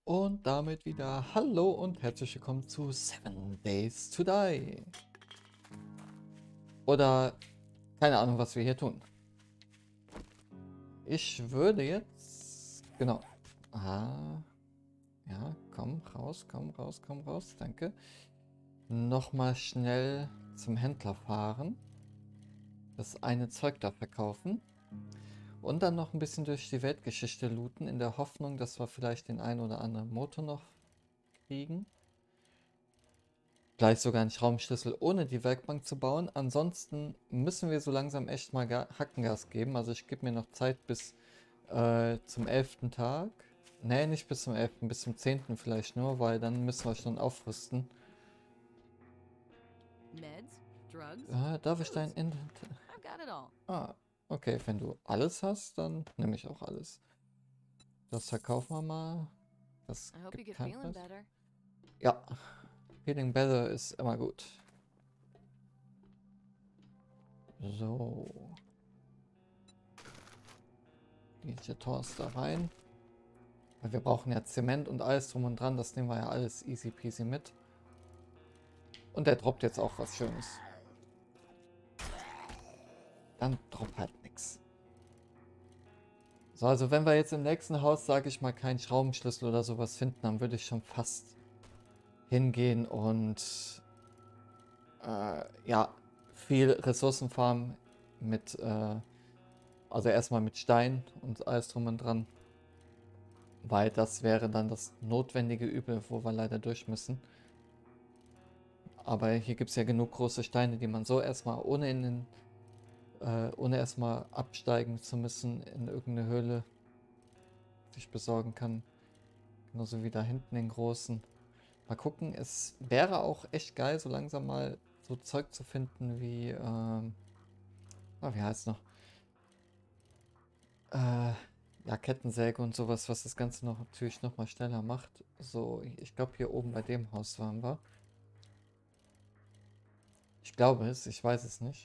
Und damit wieder Hallo und herzlich willkommen zu 7 Days to Die. Oder keine Ahnung, was wir hier tun. Ich würde jetzt... Genau. Ah, ja, komm raus, komm raus, komm raus. Danke. Nochmal schnell zum Händler fahren. Das eine Zeug da verkaufen. Und dann noch ein bisschen durch die Weltgeschichte looten, in der Hoffnung, dass wir vielleicht den einen oder anderen Motor noch kriegen. Vielleicht sogar einen Schraubenschlüssel ohne die Werkbank zu bauen. Ansonsten müssen wir so langsam echt mal Hackengas geben. Also ich gebe mir noch Zeit bis zum 11. Tag. Nee, nicht bis zum 11., bis zum 10. vielleicht nur, weil dann müssen wir schon aufrüsten. Meds, drugs, Darf ich dein foods. Inventar... I've got it all. Ah, okay, wenn du alles hast, dann nehme ich auch alles. Das verkaufen wir mal. Das I hope you gibt get keinen feeling Preis. better. Ja, Feeling better ist immer gut. So, die Jetons da rein. Weil wir brauchen ja Zement und alles drum und dran. Das nehmen wir ja alles easy peasy mit. Und der droppt jetzt auch was Schönes. Dann droppt halt nichts. So, also wenn wir jetzt im nächsten Haus, sage ich mal, keinen Schraubenschlüssel oder sowas finden, dann würde ich schon fast hingehen und ja, viel Ressourcen farmen mit, also erstmal mit Stein und alles drum und dran. Weil das wäre dann das notwendige Übel, wo wir leider durch müssen. Aber hier gibt es ja genug große Steine, die man so erstmal ohne erstmal absteigen zu müssen in irgendeine Höhle sich besorgen kann. Genauso wie da hinten den großen. Mal gucken, es wäre auch echt geil, so langsam mal so Zeug zu finden wie, wie heißt es noch? Ja, Kettensäge und sowas, was das Ganze noch natürlich nochmal schneller macht. So, ich glaube hier oben bei dem Haus waren wir. Ich glaube es, ich weiß es nicht.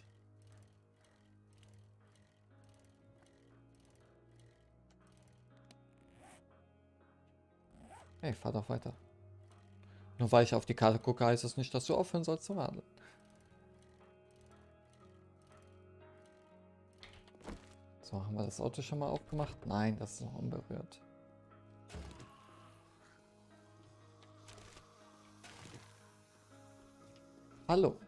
Hey, fahr doch weiter. Nur weil ich auf die Karte gucke, heißt es nicht, dass du aufhören sollst zu radeln. So, haben wir das Auto schon mal aufgemacht? Nein, das ist noch unberührt. Hallo.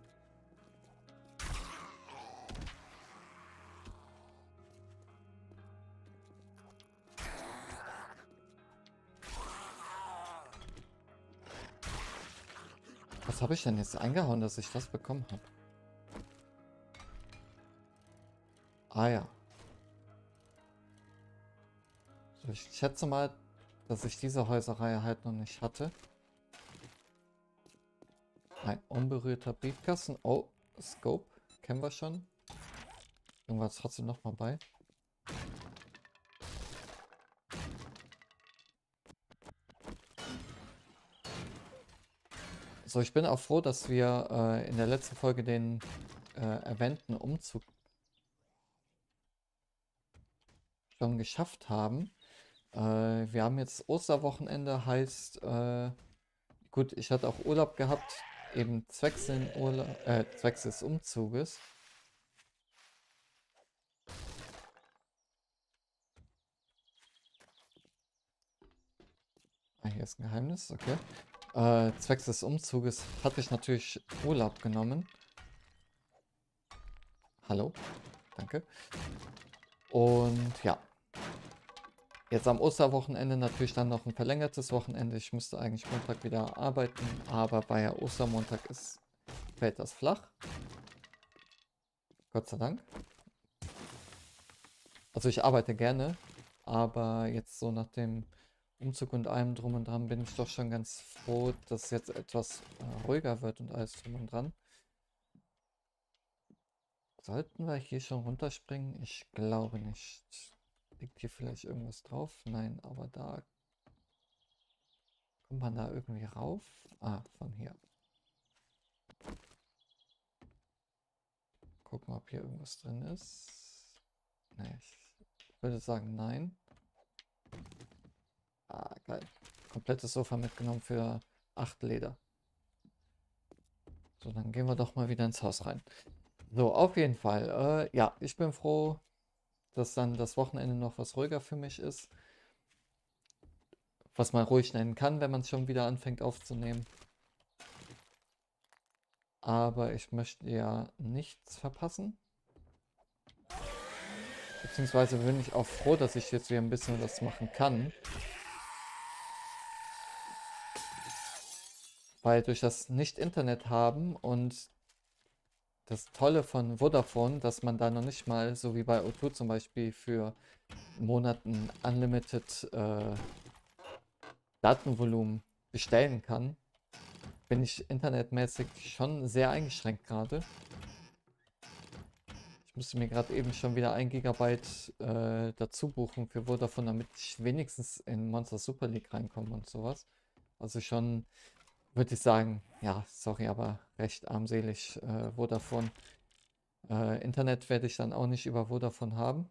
Was habe ich denn jetzt eingehauen, dass ich das bekommen habe? Ah ja. So, ich schätze mal, dass ich diese Häuserreihe halt noch nicht hatte. Ein unberührter Briefkasten. Oh, Scope. Kennen wir schon. Irgendwas trotzdem noch mal bei. So, ich bin auch froh, dass wir in der letzten Folge den erwähnten Umzug schon geschafft haben. Wir haben jetzt Osterwochenende, heißt, gut, ich hatte auch Urlaub gehabt, eben zwecks des Umzuges. Ah, hier ist ein Geheimnis, okay. Zwecks des Umzuges hatte ich natürlich Urlaub genommen. Hallo, danke. Und ja, jetzt am Osterwochenende natürlich dann noch ein verlängertes Wochenende. Ich müsste eigentlich Montag wieder arbeiten, aber weil ja Ostermontag ist, fällt das flach. Gott sei Dank. Also ich arbeite gerne, aber jetzt so nach dem Umzug und allem drum und dran bin ich doch schon ganz froh, dass es jetzt etwas ruhiger wird und alles drum und dran. Sollten wir hier schon runterspringen? Ich glaube nicht. Liegt hier vielleicht irgendwas drauf? Nein, aber da kommt man da irgendwie rauf. Ah, von hier. Gucken, ob hier irgendwas drin ist. Nee, ich würde sagen nein. Ah, geil. komplettes Sofa mitgenommen für 8 Leder. So, dann gehen wir doch mal wieder ins Haus rein. So, auf jeden Fall. Ja, ich bin froh, dass dann das Wochenende noch was ruhiger für mich ist. Was man ruhig nennen kann, wenn man es schon wieder anfängt aufzunehmen. Aber ich möchte ja nichts verpassen. Beziehungsweise bin ich auch froh, dass ich jetzt wieder ein bisschen was machen kann. Weil durch das Nicht-Internet haben und das Tolle von Vodafone, dass man da noch nicht mal, so wie bei O2 zum Beispiel, für Monaten Unlimited Datenvolumen bestellen kann, bin ich internetmäßig schon sehr eingeschränkt gerade. Ich musste mir gerade eben schon wieder 1 Gigabyte dazu buchen für Vodafone, damit ich wenigstens in Monster Super League reinkomme und sowas. Also schon, würde ich sagen, ja, sorry, aber recht armselig Vodafone. Internet werde ich dann auch nicht über Vodafone haben.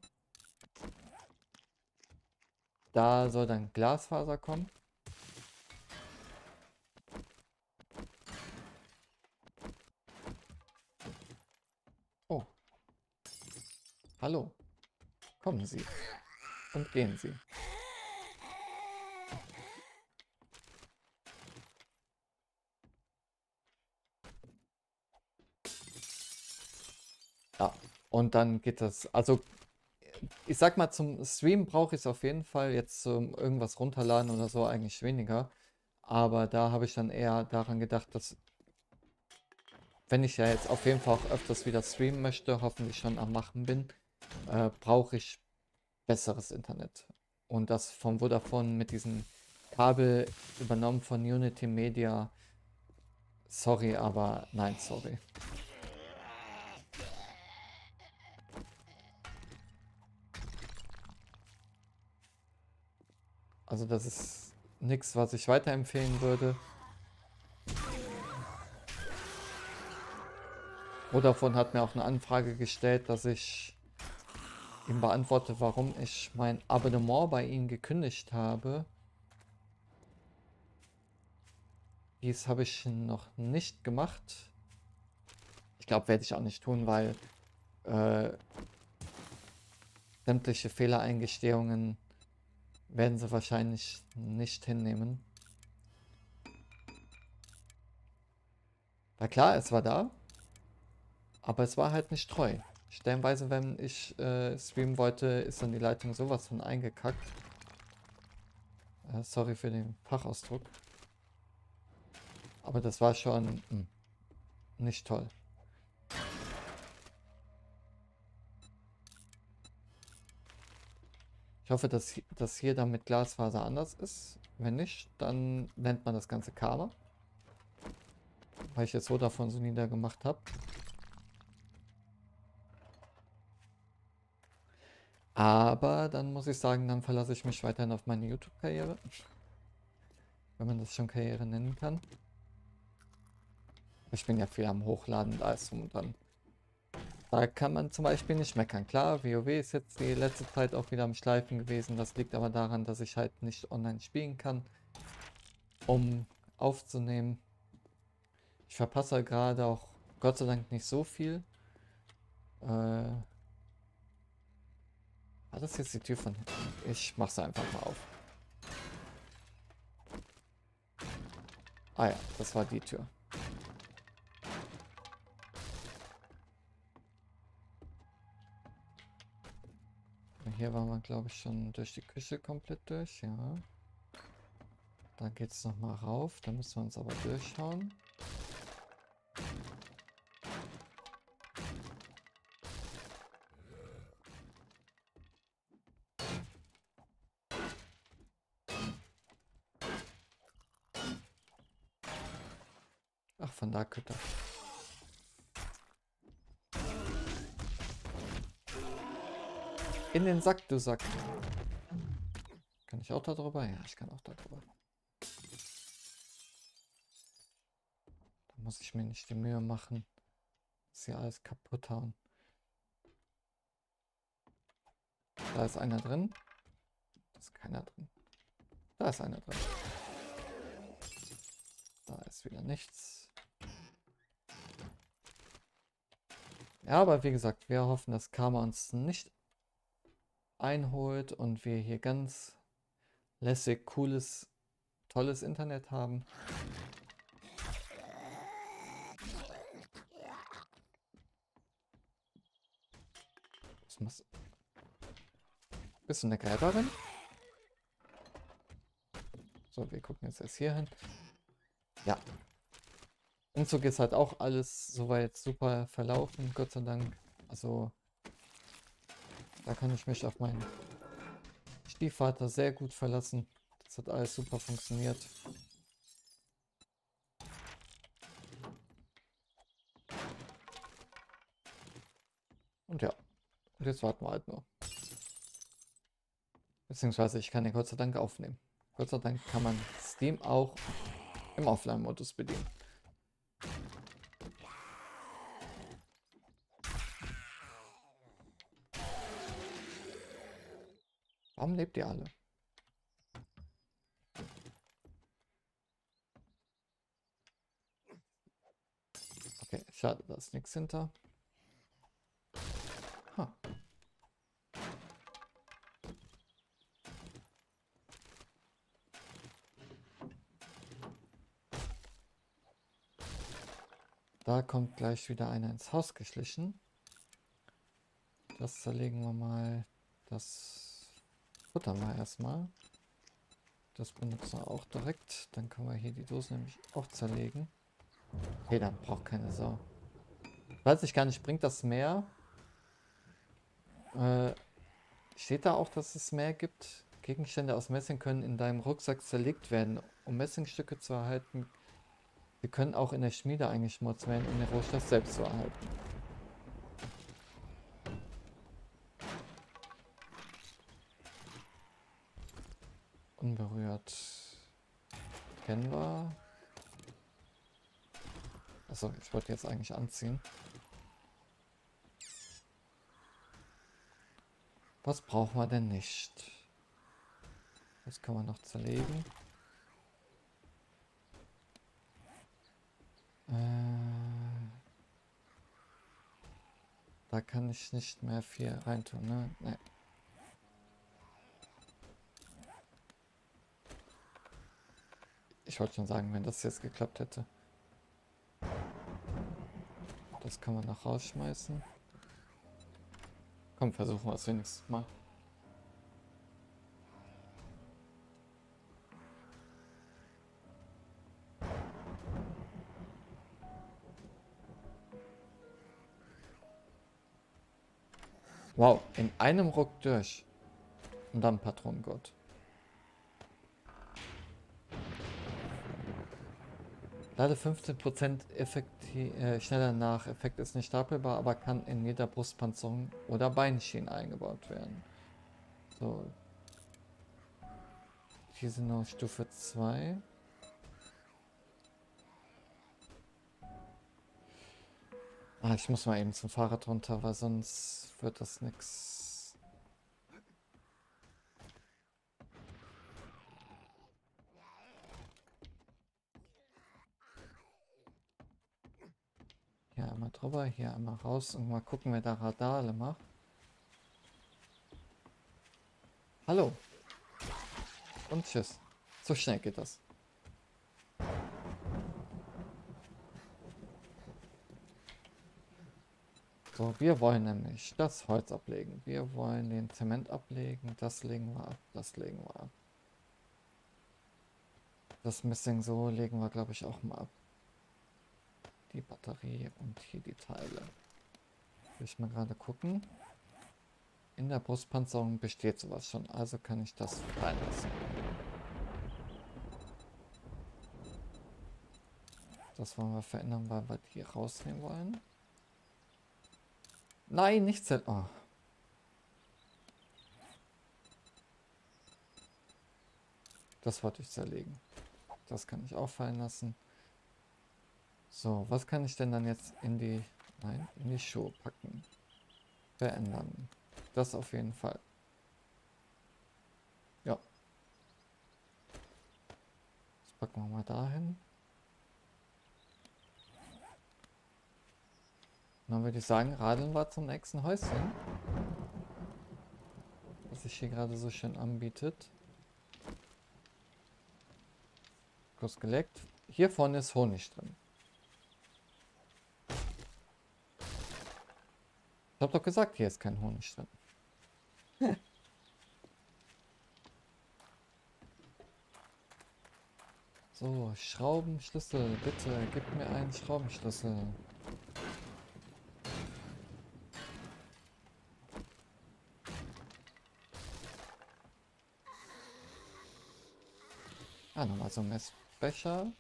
Da soll dann Glasfaser kommen. Oh, hallo. Kommen Sie und gehen Sie. Ja, und dann geht das, also ich sag mal, zum Stream brauche ich es auf jeden Fall, jetzt zum irgendwas runterladen oder so eigentlich weniger. Aber da habe ich dann eher daran gedacht, dass, wenn ich ja jetzt auf jeden Fall auch öfters wieder streamen möchte, hoffentlich schon am Machen bin, brauche ich besseres Internet. Und das von Vodafone mit diesem Kabel übernommen von Unity Media. Sorry, aber nein, sorry. Also das ist nichts, was ich weiterempfehlen würde. Vodafone hat mir auch eine Anfrage gestellt, dass ich ihm beantworte, warum ich mein Abonnement bei ihnen gekündigt habe. Dies habe ich noch nicht gemacht. Ich glaube, werde ich auch nicht tun, weil sämtliche Fehlereingestehungen werden sie wahrscheinlich nicht hinnehmen. War klar, es war da, aber es war halt nicht treu. Stellenweise, wenn ich streamen wollte, ist dann die Leitung sowas von eingekackt. Sorry für den Fachausdruck. Aber das war schon nicht toll. Ich hoffe, dass das hier dann mit Glasfaser anders ist. Wenn nicht, dann nennt man das Ganze Karma. Weil ich jetzt so davon so niedergemacht habe. Aber dann muss ich sagen, dann verlasse ich mich weiterhin auf meine YouTube-Karriere. Wenn man das schon Karriere nennen kann. Ich bin ja viel am Hochladen, da ist drum und dran. Da kann man zum Beispiel nicht meckern. Klar, WoW ist jetzt die letzte Zeit auch wieder am Schleifen gewesen. Das liegt aber daran, dass ich halt nicht online spielen kann, um aufzunehmen. Ich verpasse gerade auch Gott sei Dank nicht so viel. War das jetzt die Tür von hinten? Ich mach's einfach mal auf. Ah ja, das war die Tür. Hier waren wir, glaube ich, schon durch die Küche komplett durch, ja. Da geht es nochmal rauf. Da müssen wir uns aber durchschauen. Ach, von da könnte. In den Sack, du Sack. Kann ich auch da drüber? Ja, ich kann auch da drüber. Da muss ich mir nicht die Mühe machen, dass hier alles kaputt hauen. Da ist einer drin. Da ist keiner drin. Da ist einer drin. ist wieder nichts. Ja, aber wie gesagt, wir hoffen, dass Karma uns nicht einholt und wir hier ganz lässig, cooles, tolles Internet haben. Das muss bisschen eine Gräberin. So, wir gucken jetzt erst hier hin. Ja. Umzug ist halt auch alles soweit super verlaufen, Gott sei Dank. Also, da kann ich mich auf meinen Stiefvater sehr gut verlassen. Das hat alles super funktioniert. Und ja, und jetzt warten wir halt nur. Beziehungsweise ich kann den Gott sei Dank aufnehmen. Gott sei Dank kann man Steam auch im Offline-Modus bedienen. Warum lebt ihr alle? Okay, schade, da ist nichts hinter. Huh. Da kommt gleich wieder einer ins Haus geschlichen. Das zerlegen wir mal. Das futtern wir erstmal. Das benutzen wir auch direkt. Dann können wir hier die Dose nämlich auch zerlegen. Okay, dann braucht keine Sau. Weiß ich gar nicht, bringt das mehr? Steht da auch, dass es mehr gibt? Gegenstände aus Messing können in deinem Rucksack zerlegt werden, um Messingstücke zu erhalten. Sie können auch in der Schmiede eingeschmolzen werden, um den Rohstoff selbst zu erhalten. Unberührt. Kennen wir. Achso, ich wollte jetzt eigentlich anziehen. Was brauchen wir denn nicht? Das kann man noch zerlegen. Da kann ich nicht mehr viel reintun, ne? Nee. Ich wollte schon sagen, wenn das jetzt geklappt hätte. Das kann man noch rausschmeißen. Komm, versuchen wir es wenigstens mal. Wow, in einem Ruck durch. Und dann Patronengott. Lade 15% schneller nach. Effekt ist nicht stapelbar, aber kann in jeder Brustpanzerung oder Beinschiene eingebaut werden. So. Hier sind noch Stufe 2. Ah, ich muss mal eben zum Fahrrad runter, weil sonst wird das nix. Hier einmal drüber, hier einmal raus und mal gucken, wer da Radale macht. Hallo. Und tschüss. So schnell geht das. So, wir wollen nämlich das Holz ablegen. Wir wollen den Zement ablegen. Das legen wir ab. Das legen wir ab. Das Messing so legen wir, glaube ich, auch mal ab. Die Batterie und hier die Teile. Will ich mal gerade gucken. In der Brustpanzerung besteht sowas schon. Also kann ich das reinlassen. Das wollen wir verändern, weil wir die rausnehmen wollen. Nein, nicht zählen. Oh. Das wollte ich zerlegen. Das kann ich auch fallen lassen. So, was kann ich denn dann jetzt in die Schuhe packen? Verändern. Das auf jeden Fall. Ja. Das packen wir mal dahin. Dann würde ich sagen, radeln wir zum nächsten Häuschen. Was sich hier gerade so schön anbietet. Kurz geleckt. Hier vorne ist Honig drin. Ich habe doch gesagt, hier ist kein Honig drin. So, Schraubenschlüssel. Bitte, gib mir einen Schraubenschlüssel. Ah, nochmal so ein Messbecher.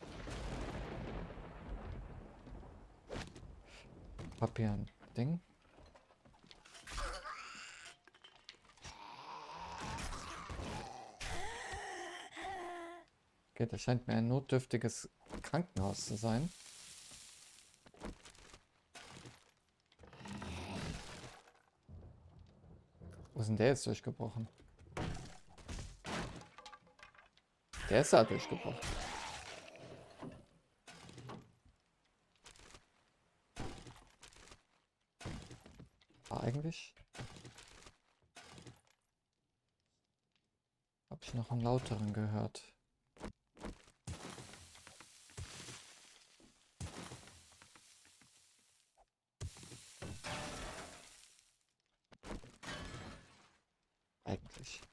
Papier und Ding. Okay, das scheint mir ein notdürftiges Krankenhaus zu sein. Wo ist denn der jetzt durchgebrochen? Der ist da durchgebrochen. Aber eigentlich habe ich noch einen lauteren gehört. Eigentlich.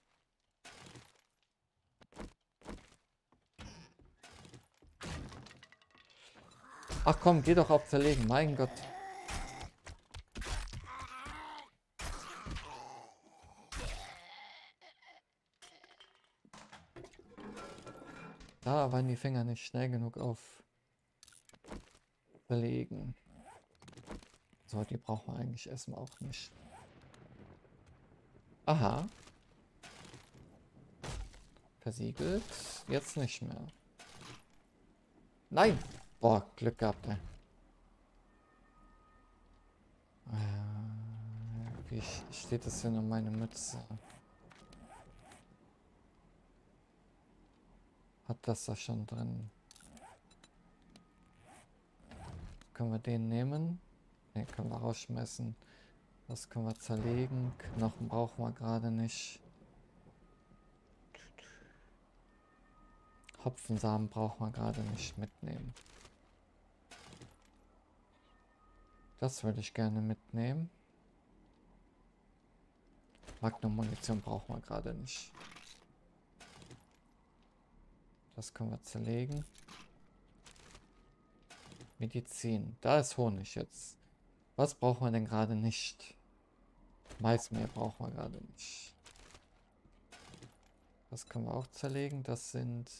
Ach komm, geh doch auf Zerlegen, mein Gott. Da waren die Finger nicht schnell genug auf Zerlegen. So, die brauchen wir eigentlich erstmal auch nicht. Aha. Versiegelt. Jetzt nicht mehr. Nein! Boah, Glück gehabt, ey. Wie steht das denn um meine Mütze? Hat das da schon drin? Können wir den nehmen? Den können wir rausschmeißen. Das können wir zerlegen. Knochen brauchen wir gerade nicht. Hopfensamen brauchen wir gerade nicht mitnehmen. Das würde ich gerne mitnehmen. Magnum-Munition brauchen wir gerade nicht. Das können wir zerlegen. Medizin. Da ist Honig jetzt. Was brauchen wir denn gerade nicht? Maismehl brauchen wir gerade nicht. Das können wir auch zerlegen. Das sind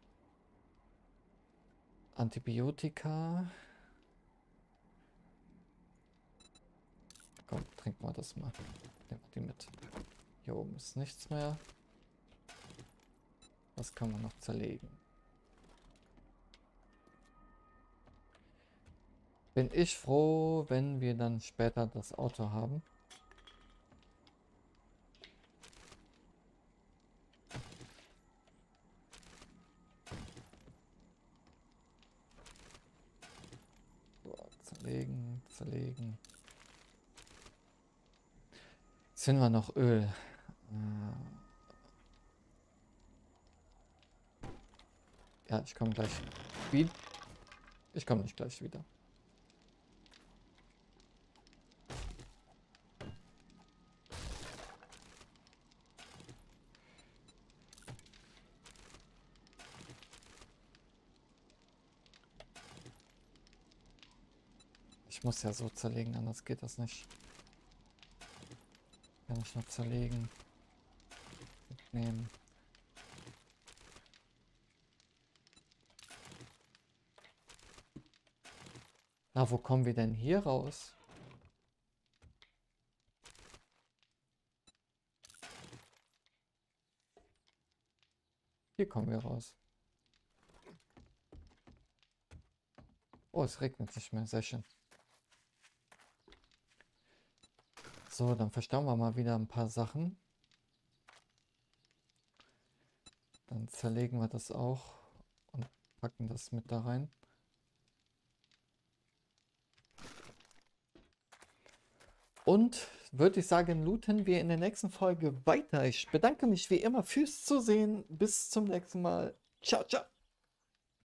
Antibiotika. Komm, trinken wir das mal. Nehmen wir die mit. Hier oben ist nichts mehr. Was können wir noch zerlegen? Bin ich froh, wenn wir dann später das Auto haben. So, zerlegen, zerlegen. Jetzt finden wir noch Öl. Ja, ich komme gleich wieder. Ich komme nicht gleich wieder. Ich muss ja so zerlegen, anders geht das nicht. Kann ich noch zerlegen. Mitnehmen. Na, wo kommen wir denn hier raus? Hier kommen wir raus. Oh, es regnet nicht mehr. Sehr schön. So, dann verstauen wir mal wieder ein paar Sachen. Dann zerlegen wir das auch und packen das mit da rein. Und würde ich sagen, looten wir in der nächsten Folge weiter. Ich bedanke mich wie immer fürs Zusehen. Bis zum nächsten Mal. Ciao, ciao.